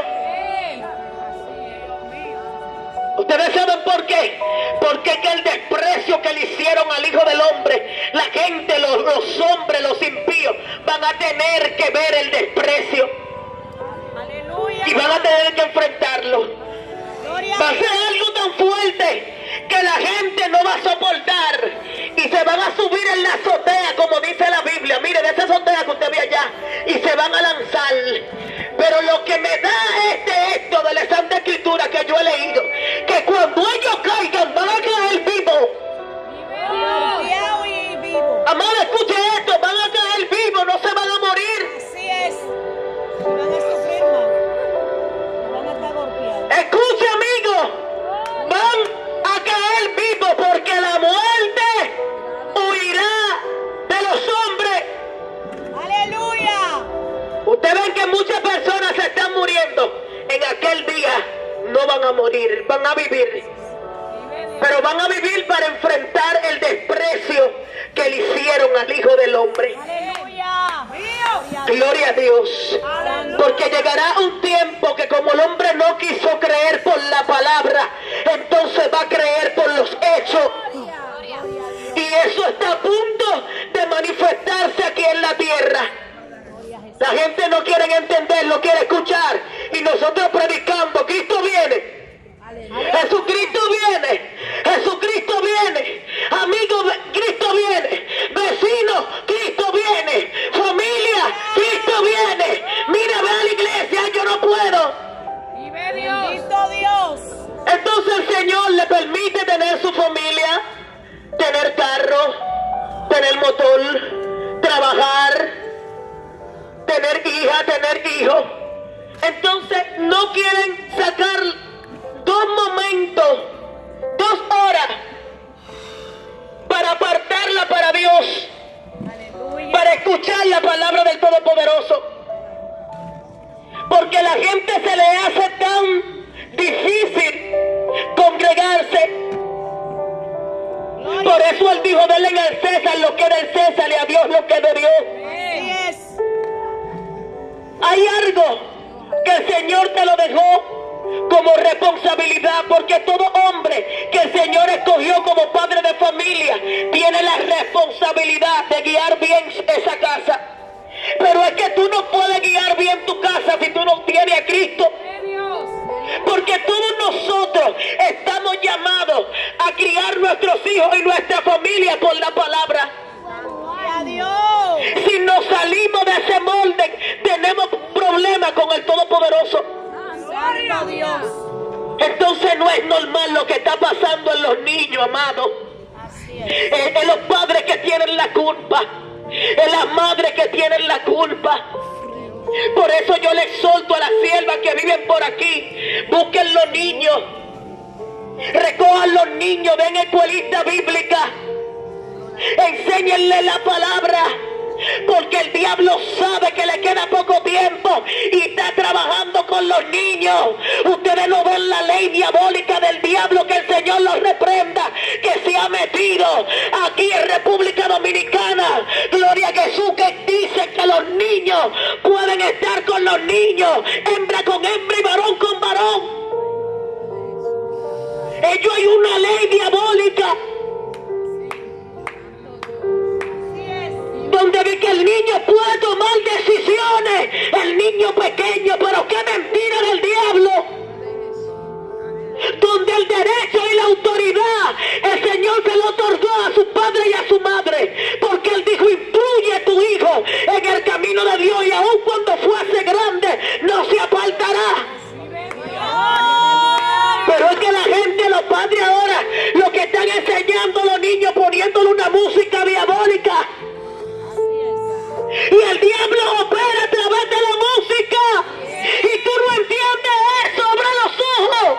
Ustedes saben por qué. Porque que el desprecio que le hicieron al Hijo del Hombre, la gente, los, los hombres, los impíos, van a tener que ver el desprecio. Aleluya. Y van a tener que enfrentarlo. Gloria Va a a ser algo tan fuerte que la gente no va a soportar. Y se van a subir en la azotea, como dice la Biblia. Mire, de esa azotea que usted ve allá. Y se van a lanzar. Pero lo que me da es de esto, de la Santa Escritura que yo he leído, que cuando ellos caigan van a caer vivos. Dios y vivo. Amado, escuche esto, van a caer vivos, no se van a morir. Así es. Y van a sufrir más. Van a estar golpeados. Escuche, amigo, van a caer vivos porque la muerte huirá de los hombres. Aleluya. Ustedes ven que muchas personas se están muriendo. En aquel día no van a morir, van a vivir. Pero van a vivir para enfrentar el desprecio que le hicieron al Hijo del Hombre. Aleluya. Gloria a Dios. Porque llegará un tiempo que como el hombre no quiso creer por la palabra, entonces va a creer por los hechos. Y eso está a punto de manifestarse aquí en la tierra. La gente no quiere entender, no quiere escuchar. Y nosotros predicando, Cristo viene. Jesucristo viene. Jesucristo viene. Amigo, Cristo viene. Señor le permite tener su familia, tener carro, tener motor, trabajar, tener hija, tener hijo. Entonces no quieren sacar dos momentos, dos horas para apartarla para Dios, para escuchar la palabra del Todopoderoso. Porque la gente se le hace tan difícil congregarse. Por eso él dijo: denle al César lo que es del César y a Dios lo que es de Dios. Así es. Hay algo que el Señor te lo dejó como responsabilidad, porque todo hombre que el Señor escogió como padre de familia tiene la responsabilidad de guiar bien esa casa. Pero es que tú no puedes guiar bien tu casa si tú no tienes a Cristo. Porque todos nosotros estamos llamados a criar nuestros hijos y nuestra familia por la palabra. Adiós. Si nos salimos de ese molde, tenemos problemas con el Todopoderoso. Santo Dios. Entonces no es normal lo que está pasando en los niños, amados. Así es. En, en los padres que tienen la culpa, en las madres que tienen la culpa. Por eso yo le exhorto a las siervas que viven por aquí: busquen los niños, recojan los niños, den escuelita bíblica, enséñenle la palabra, porque el diablo sabe que le queda poco tiempo y está trabajando con los niños. Ustedes no ven la ley diabólica del diablo, que el Señor los reprenda, que se ha metido aquí en República Dominicana. Gloria a Jesús, que dice que los niños pueden estar con los niños, hembra con hembra y varón con varón. Ello hay una ley diabólica donde ve que el niño puede tomar decisiones, el niño pequeño, pero qué mentira del diablo. Donde el derecho y la autoridad el Señor se lo otorgó a su padre y a su madre, porque él dijo: instruye a tu hijo en el camino de Dios, y aun cuando fuese grande no se apartará. Pero es que la gente, los padres ahora, lo que están enseñando a los niños, poniéndole una música diabólica. Y el diablo opera a través de la música. Y tú no entiendes eso. Abre los ojos.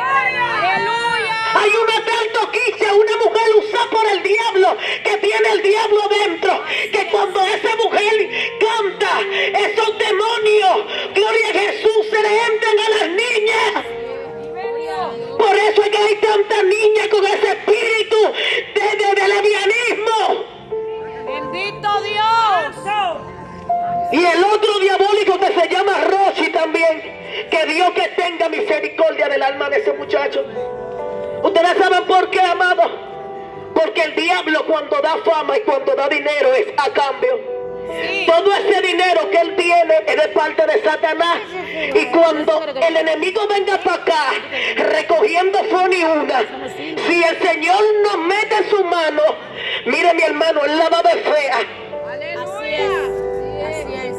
Hay una tal toquicha, una mujer usada por el diablo, que tiene el diablo dentro, que cuando esa mujer canta, esos demonios, gloria a Jesús, se le entran a las niñas. Por eso es que hay tantas niñas con ese espíritu de, de, de levianismo. Bendito Dios. Y el otro diabólico que se llama Rochi también. Que Dios que tenga misericordia del alma de ese muchacho. Ustedes saben por qué, amados. Porque el diablo, cuando da fama y cuando da dinero, es a cambio. Sí. Todo ese dinero que él tiene es de parte de Satanás. Y cuando el enemigo venga para acá recogiendo una, si el Señor nos mete en su mano, mire mi hermano, él la va a ver fea. Así es. Así es.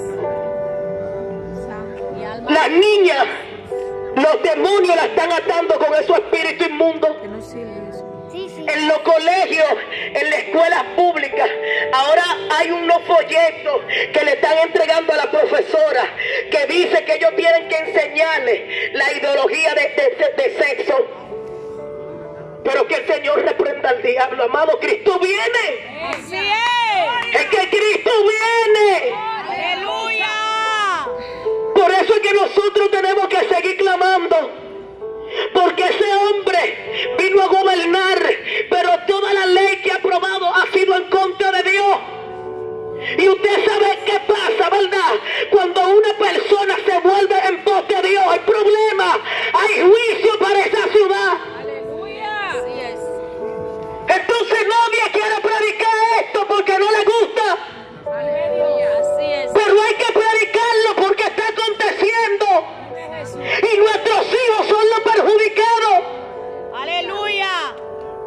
Las niñas, los demonios la están atando con esos espíritus inmundos. Sí, sí. En los colegios, en las escuelas públicas, ahora hay unos folletos que le están entregando a la profesora, que dice que ellos tienen que enseñarle la ideología de, de, de sexo. Pero que el Señor reprenda al diablo, amado. Cristo viene. Así es. Es que Cristo viene. Aleluya. Por eso es que nosotros tenemos que seguir clamando. Porque ese hombre vino a gobernar, pero toda la ley que ha aprobado ha sido en contra de Dios. Y usted sabe qué pasa, ¿verdad? Cuando una persona se vuelve en pos de Dios, hay problema, hay juicio para esa ciudad. Aleluya. Así es. Entonces nadie quiere predicar esto porque no le gusta. Aleluya. Así es. Pero hay que predicarlo porque está aconteciendo. Y nuestros hijos son los perjudicados. Aleluya.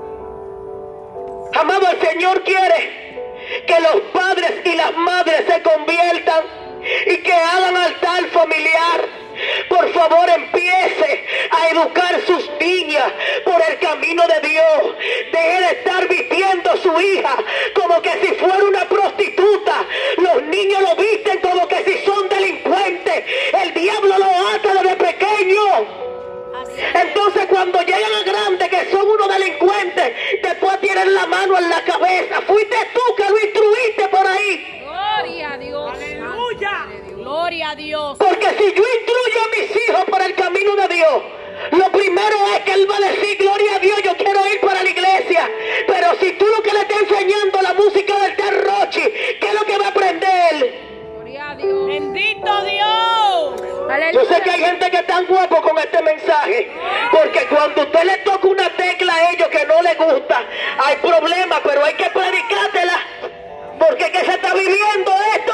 Amado, el Señor quiere que los padres y las madres se conviertan y que hagan altar familiar. Por favor, empiece a educar sus niñas por el camino de Dios. Deje de estar vistiendo a su hija como que si fuera una prostituta. Los niños lo visten como que si son delincuentes. El diablo lo ata desde pequeño. Entonces cuando llegan a grandes que son unos delincuentes, después tienen la mano en la cabeza. Fuiste tú que lo instruiste por ahí. Gloria a Dios. Aleluya. Gloria a Dios. Porque si yo instruyo a mis hijos por el camino de Dios, lo primero es que él va a decir, gloria a Dios, yo quiero ir para la iglesia. Pero si tú lo que le estás enseñando la música del terrochi, ¿qué es lo que va a aprender? Gloria a Dios. Bendito Dios. Yo sé que hay gente que está guapo con este mensaje, porque cuando usted le toca una tecla a ellos que no les gusta, hay problemas, pero hay que predicártela, porque que se está viviendo esto.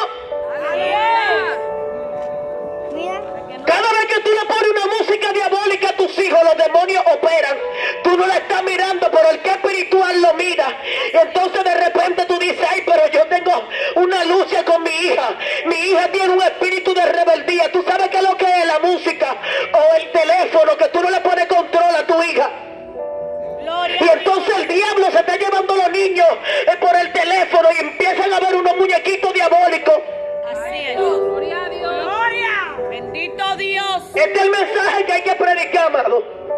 Mira. Cada vez que tú le pones una música diabólica a tus hijos, los demonios operan. Tú no la estás mirando, pero el que es espiritual lo mira. Y entonces de repente tú dices, ay, pero yo tengo una lucha con mi hija. Mi hija tiene un espíritu de rebeldía. ¿Tú sabes qué es lo que es la música? O el teléfono, que tú no le pones control a tu hija. Gloria Y entonces el diablo se está llevando a los niños eh, por el teléfono y empiezan a ver unos muñequitos diabólicos. Así es. Gloria a Dios. Gloria. Bendito Dios. Este es el mensaje que hay que predicar, amado.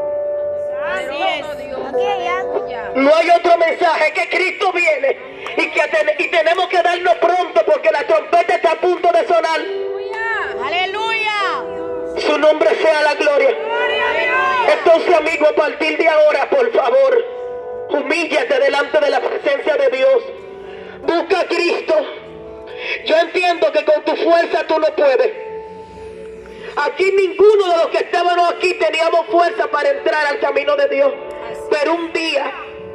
Así es. Aquí hay algo. No hay otro mensaje, que Cristo viene y que ten- y tenemos que darnos pronto porque la trompeta está a punto de sonar. Aleluya. Su nombre sea la gloria. Gloria a Dios. Entonces, amigo, a partir de ahora, por favor, humíllate delante de la presencia de Dios. Busca a Cristo. Yo entiendo que con tu fuerza tú no puedes. Aquí ninguno de los que estábamos aquí teníamos fuerza para entrar al camino de Dios. Pero un día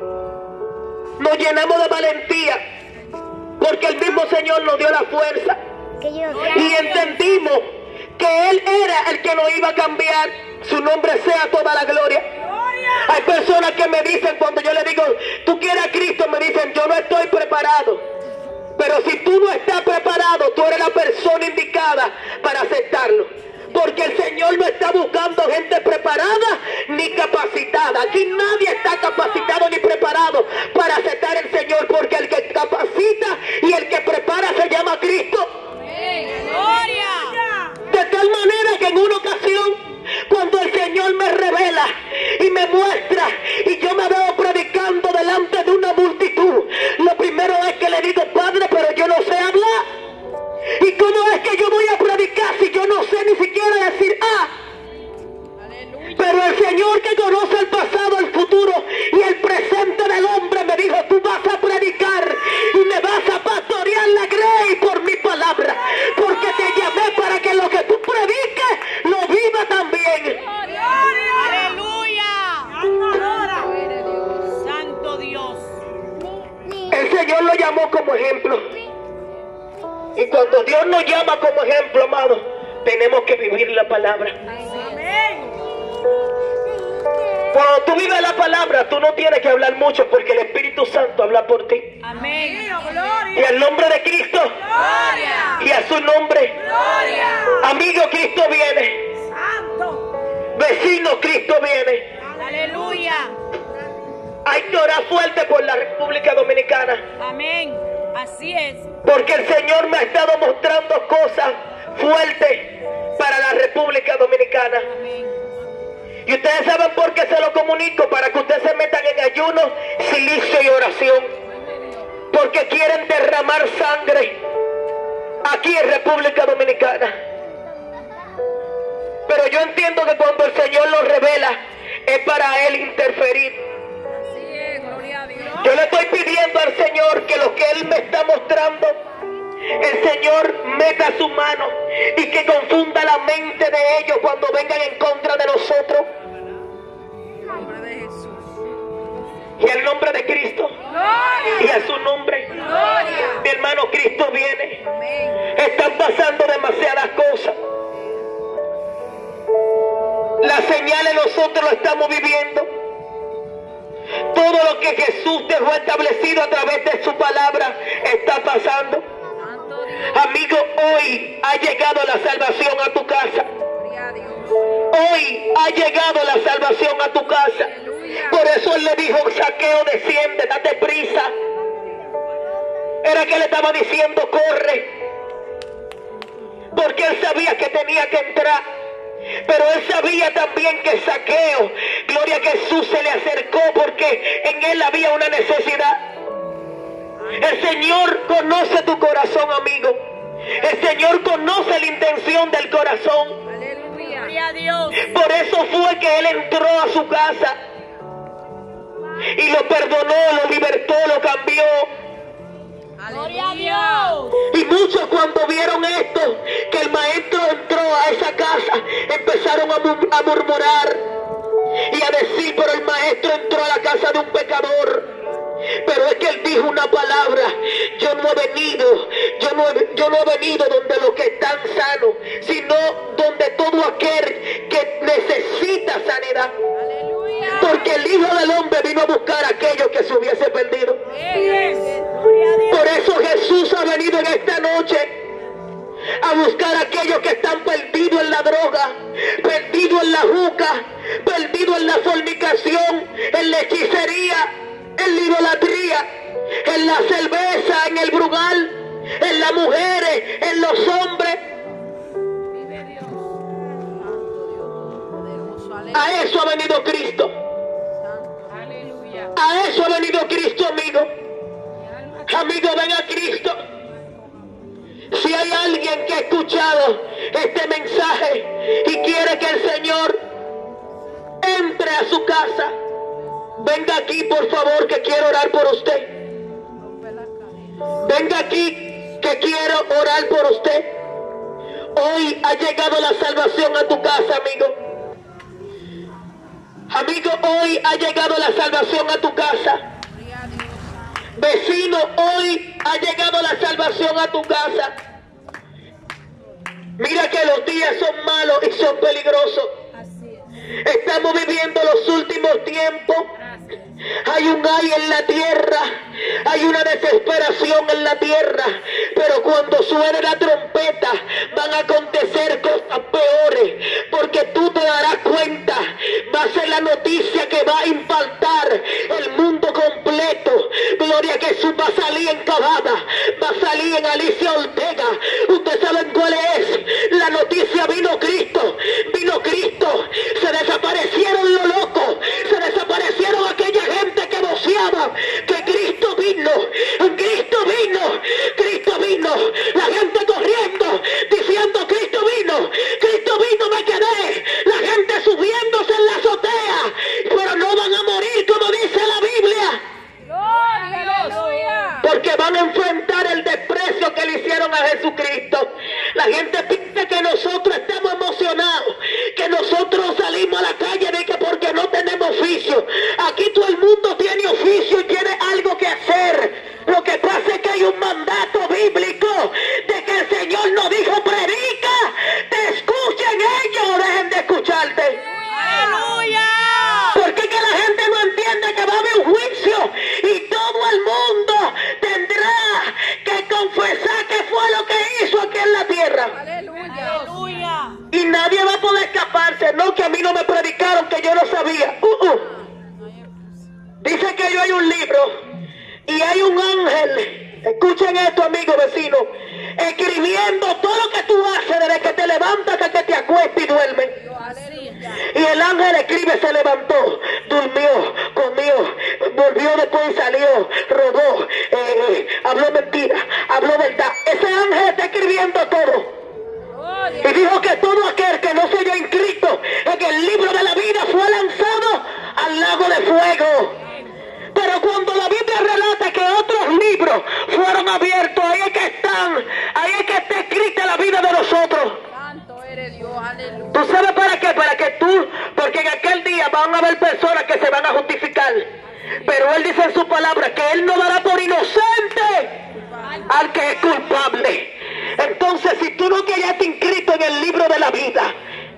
nos llenamos de valentía porque el mismo Señor nos dio la fuerza Que yo. y entendimos que Él era el que nos iba a cambiar. Su nombre sea toda la gloria. Hay personas que me dicen cuando yo le digo, ¿tú quieres a Cristo? Me dicen, yo no estoy preparado. Pero si tú no estás preparado, tú eres la persona indicada para aceptarlo. Porque el Señor no está buscando gente preparada ni capacitada. Aquí nadie está capacitado ni preparado para aceptar al Señor. Porque el que capacita y el que prepara se llama Cristo. Gloria. De tal manera que en una ocasión, cuando el Señor me revela y me muestra y yo me veo predicando delante de una multitud, lo primero es que le digo, Padre, pero yo no sé hablar. ¿Y cómo es que yo voy a predicar si yo no sé ni siquiera decir ah? Pero el Señor que conoce el pasado, el futuro y el presente del hombre me dijo, tú vas a predicar y me vas a pastorear la grey por mi palabra, porque te llamé para que lo que tú prediques lo viva también. Aleluya. Santo Dios. El Señor lo llamó como ejemplo. Y cuando Dios nos llama como ejemplo, amado, tenemos que vivir la palabra. Amén. Cuando tú vives la palabra, tú no tienes que hablar mucho porque el Espíritu Santo habla por ti. Amén. Y al nombre de Cristo Gloria. y a su nombre, Gloria. amigo, Cristo viene. Santo. Vecino, Cristo viene. Aleluya. Hay que orar fuerte por la República Dominicana, Amén. Así es. porque el Señor me ha estado mostrando cosas fuertes para la República Dominicana. Amén. Y ustedes saben por qué se lo comunico, para que ustedes se metan en ayuno, silicio y oración. Porque quieren derramar sangre aquí en República Dominicana. Pero yo entiendo que cuando el Señor lo revela, es para Él interferir. Así es, gloria a Dios. Yo le estoy pidiendo al Señor que lo que Él me está mostrando, el Señor meta su mano y que confunda la mente de ellos cuando vengan en contra de nosotros. En nombre de Jesús. Y en nombre de Cristo y a su nombre, mi hermano, Cristo viene. Amén. Están pasando demasiadas cosas. Las señales nosotros lo estamos viviendo. Todo lo que Jesús dejó establecido a través de su palabra está pasando. Santo Dios. Amigo, hoy ha llegado la salvación a tu casa. Gloria a Dios. Hoy ha llegado la salvación a tu casa. Aleluya. Por eso él le dijo, Zaqueo, desciende, date prisa. Era que le estaba diciendo, corre. Porque él sabía que tenía que entrar. Pero él sabía también que Zaqueo, gloria a Jesús, se le acercó porque en él había una necesidad. El Señor conoce tu corazón, amigo. El Señor conoce la intención del corazón. Aleluya. Gloria a Dios. Por eso fue que él entró a su casa y lo perdonó, lo libertó, lo cambió. Gloria a Dios. Y muchos cuando vieron esto, que el maestro entró a esa casa, empezaron a, mur a murmurar y a decir, pero el maestro entró a la casa de un pecador. Pero es que él dijo una palabra: yo no he venido, yo no he, yo no he venido donde los que están sanos, sino donde todo aquel que necesita sanidad. Aleluya. Porque el Hijo del Hombre vino a buscar a aquellos que se hubiese perdido. Gloria a Dios. Por eso Jesús ha venido en esta noche a buscar a aquellos que están perdidos en la droga, perdidos en la juca, perdidos en la fornicación, en la hechicería, en la idolatría, en la cerveza, en el brugal, en las mujeres, en los hombres. Vive Dios. Santo Dios Todopoderoso. Aleluya. A eso ha venido Cristo. Aleluya. A eso ha venido Cristo, amigo. Amigo, ven a Cristo. Si hay alguien que ha escuchado este mensaje y quiere que el Señor entre a su casa, venga aquí, por favor, que quiero orar por usted. Venga aquí, que quiero orar por usted. Hoy ha llegado la salvación a tu casa, amigo. Amigo, hoy ha llegado la salvación a tu casa. Vecino, hoy ha llegado la salvación a tu casa. Mira que los días son malos y son peligrosos. Estamos viviendo los últimos tiempos. Hay un ay en la tierra, hay una desesperación en la tierra, pero cuando suene la trompeta van a acontecer cosas peores, porque tú te darás cuenta, va a ser la noticia que va a impactar el mundo completo. Gloria a Jesús, va a salir en Cavada, va a salir en Alicia Ortega. Ustedes saben cuál es la noticia: vino Cristo, vino Cristo, se desaparecieron los locos, se desaparecieron aquella gente que voceaba que Cristo vino, Cristo vino, Cristo vino, la gente corriendo diciendo Cristo vino, Cristo vino, me quedé, la gente subiéndose en la azotea, pero no van a morir como dice la Biblia. Aleluya. Porque van a enfrentar el desprecio que le hicieron a Jesucristo. La gente piensa que nosotros estamos emocionados, que nosotros salimos a la calle de que porque no tenemos oficio. Aquí todo el mundo tiene oficio y tiene algo que hacer. Lo que pasa es que hay un mandato bíblico de que el Señor nos dijo: predica, te escuchen ellos o dejen de escucharte. Aleluya. ¿Por qué que la gente no entiende que va a haber un juicio y todo el mundo tendrá que confesar qué fue lo que hizo aquí en la tierra? Aleluya. Aleluya. Y nadie va a poder escaparse. No, que a mí no me predicaron, que yo no sabía. Uh, uh. Dice que yo hay un libro y hay un ángel. Escuchen esto, amigos vecinos, escribiendo todo lo que tú haces desde que te levantas hasta que te acuestas y duermes. Y el ángel escribe: se levantó, durmió, comió, volvió después y salió, robó, eh, habló mentira, habló verdad. Ese ángel está escribiendo todo. Y dijo que todo aquel que no se haya inscrito en el libro de la vida fue lanzado al lago de fuego. Pero cuando la Biblia relata que otros libros fueron abiertos, ahí es que están, ahí es que está escrita la vida de nosotros. Santo eres Dios. Aleluya. ¿Tú sabes para qué? Para que tú, porque en aquel día van a haber personas que se van a justificar. Pero Él dice en su palabra que Él no dará por inocente al que es culpable. Entonces, si tú no te hayas inscrito en el libro de la vida,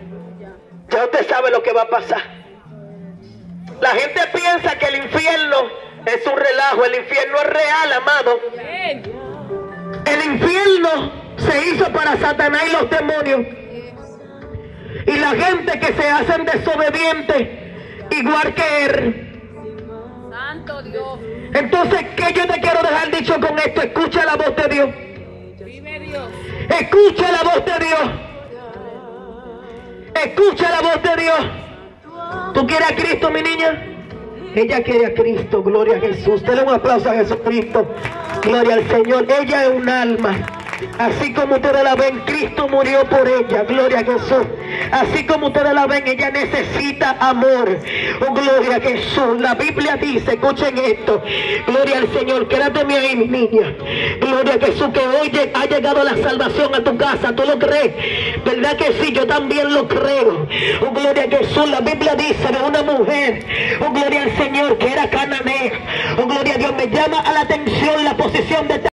ya usted sabe lo que va a pasar. La gente piensa que el infierno es un relajo. El infierno es real, amado. El infierno se hizo para Satanás y los demonios. Y la gente que se hacen desobedientes, igual que él, Dios. Entonces, ¿qué yo te quiero dejar dicho con esto? Escucha la voz de Dios. Vive Dios. Escucha la voz de Dios. Escucha la voz de Dios. ¿Tú quieres a Cristo, mi niña? Ella quiere a Cristo, gloria a Jesús. Dale un aplauso a Jesucristo. Gloria al Señor. Ella es un alma. Así como ustedes la ven, Cristo murió por ella, gloria a Jesús. Así como ustedes la ven, ella necesita amor. Oh, gloria a Jesús. La Biblia dice, escuchen esto, gloria al Señor, quédate ahí, mi niña. Gloria a Jesús, que hoy ha llegado la salvación a tu casa. ¿Tú lo crees? ¿Verdad que sí? Yo también lo creo. Oh, gloria a Jesús. La Biblia dice de una mujer, oh, gloria al Señor, que era cananea. Oh, gloria a Dios. Me llama a la atención la posición de